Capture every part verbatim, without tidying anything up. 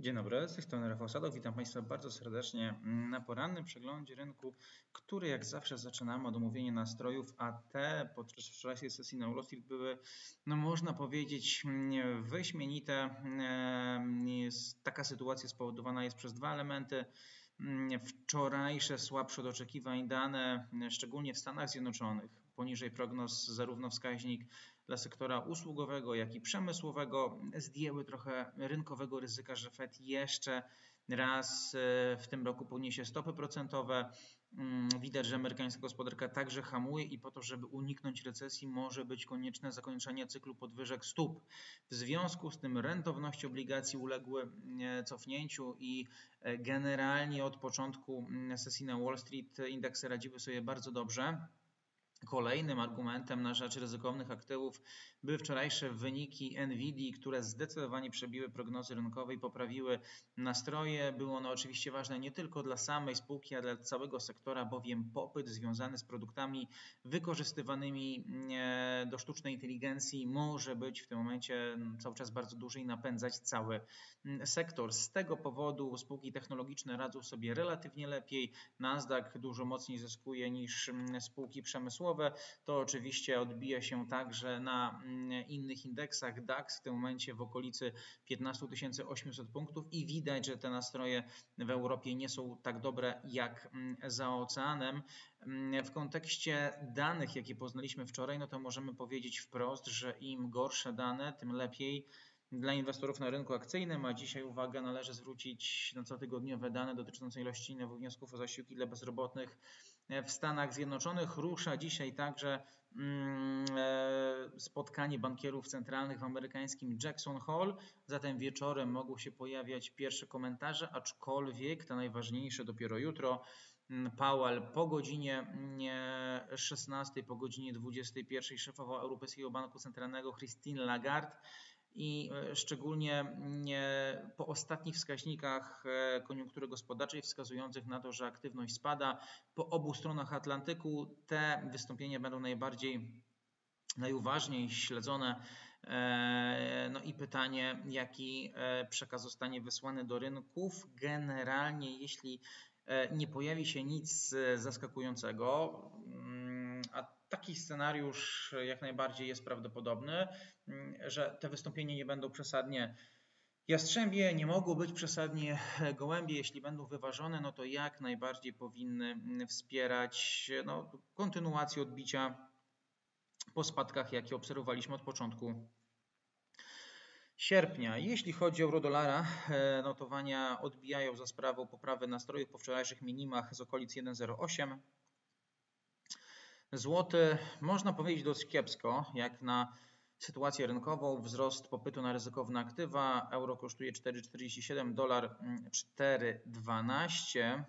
Dzień dobry, z tej strony Rafał Sadok. Witam Państwa bardzo serdecznie na porannym przeglądzie rynku, który jak zawsze zaczynamy od omówienia nastrojów, a te podczas wczorajszej sesji na Wall Street były, no można powiedzieć, wyśmienite. Jest, taka sytuacja spowodowana jest przez dwa elementy. Wczorajsze słabsze od oczekiwań dane, szczególnie w Stanach Zjednoczonych, poniżej prognoz zarówno wskaźnik dla sektora usługowego, jak i przemysłowego, zdjęły trochę rynkowego ryzyka, że Fed jeszcze raz w tym roku podniesie stopy procentowe. Widać, że amerykańska gospodarka także hamuje i po to, żeby uniknąć recesji, może być konieczne zakończenie cyklu podwyżek stóp. W związku z tym rentowności obligacji uległy cofnięciu i generalnie od początku sesji na Wall Street indeksy radziły sobie bardzo dobrze. Kolejnym argumentem na rzecz ryzykownych aktywów były wczorajsze wyniki Nvidii, które zdecydowanie przebiły prognozy rynkowe i poprawiły nastroje. Było ono oczywiście ważne nie tylko dla samej spółki, ale dla całego sektora, bowiem popyt związany z produktami wykorzystywanymi do sztucznej inteligencji może być w tym momencie cały czas bardzo duży i napędzać cały sektor. Z tego powodu spółki technologiczne radzą sobie relatywnie lepiej. Nasdaq dużo mocniej zyskuje niż spółki przemysłowe. To oczywiście odbija się także na innych indeksach. D A X w tym momencie w okolicy piętnaście tysięcy osiemset punktów i widać, że te nastroje w Europie nie są tak dobre jak za oceanem. W kontekście danych, jakie poznaliśmy wczoraj, no to możemy powiedzieć wprost, że im gorsze dane, tym lepiej dla inwestorów na rynku akcyjnym, a dzisiaj uwagę należy zwrócić na cotygodniowe dane dotyczące ilości nowych wniosków o zasiłki dla bezrobotnych w Stanach Zjednoczonych. Rusza dzisiaj także spotkanie bankierów centralnych w amerykańskim Jackson Hole, zatem wieczorem mogą się pojawiać pierwsze komentarze, aczkolwiek te najważniejsze dopiero jutro. Powell po godzinie szesnastej, po godzinie dwudziestej pierwszej szefowa Europejskiego Banku Centralnego Christine Lagarde. I szczególnie po ostatnich wskaźnikach koniunktury gospodarczej wskazujących na to, że aktywność spada po obu stronach Atlantyku, te wystąpienia będą najbardziej, najuważniej śledzone. No i pytanie, jaki przekaz zostanie wysłany do rynków. Generalnie, jeśli nie pojawi się nic zaskakującego, a taki scenariusz jak najbardziej jest prawdopodobny, że te wystąpienia nie będą przesadnie jastrzębie, nie mogą być przesadnie gołębie. Jeśli będą wyważone, no to jak najbardziej powinny wspierać no, kontynuację odbicia po spadkach, jakie obserwowaliśmy od początku sierpnia. Jeśli chodzi o euro-dolara, notowania odbijają za sprawą poprawy nastrojów po wczorajszych minimach z okolic jeden zero osiem. Złoty można powiedzieć dość kiepsko, jak na sytuację rynkową. Wzrost popytu na ryzykowne aktywa. Euro kosztuje cztery czterdzieści siedem, dolar cztery dwanaście.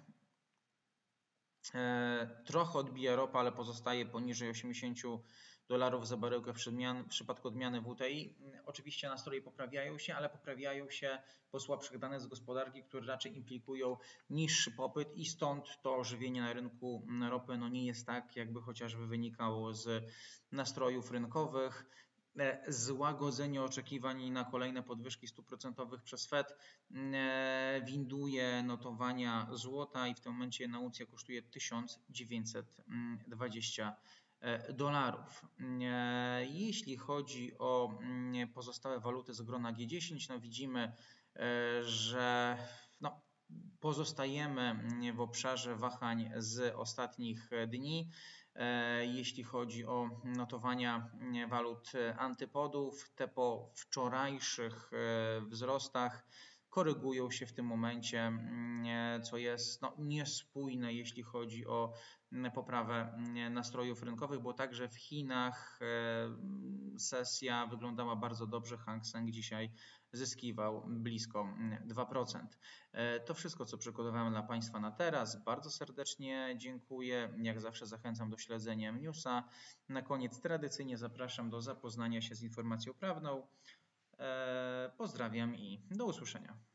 Trochę odbija ropa, ale pozostaje poniżej osiemdziesiąt dolarów za baryłkę w przypadku odmiany W T I. Oczywiście nastroje poprawiają się, ale poprawiają się po słabszych danych z gospodarki, które raczej implikują niższy popyt i stąd to ożywienie na rynku ropy no nie jest tak, jakby chociażby wynikało z nastrojów rynkowych. Złagodzenie oczekiwań na kolejne podwyżki stóp procentowych przez Fed winduje notowania złota i w tym momencie jedna uncja kosztuje tysiąc dziewięćset dwadzieścia dolarów. Jeśli chodzi o pozostałe waluty z grona G dziesięć, no widzimy, że no, pozostajemy w obszarze wahań z ostatnich dni. Jeśli chodzi o notowania walut antypodów, te po wczorajszych wzrostach korygują się w tym momencie, co jest no, niespójne, jeśli chodzi o poprawę nastrojów rynkowych, bo także w Chinach sesja wyglądała bardzo dobrze. Hang Seng dzisiaj zyskiwał blisko dwa procent. To wszystko, co przygotowałem dla Państwa na teraz. Bardzo serdecznie dziękuję. Jak zawsze zachęcam do śledzenia newsa. Na koniec tradycyjnie zapraszam do zapoznania się z informacją prawną. Pozdrawiam i do usłyszenia.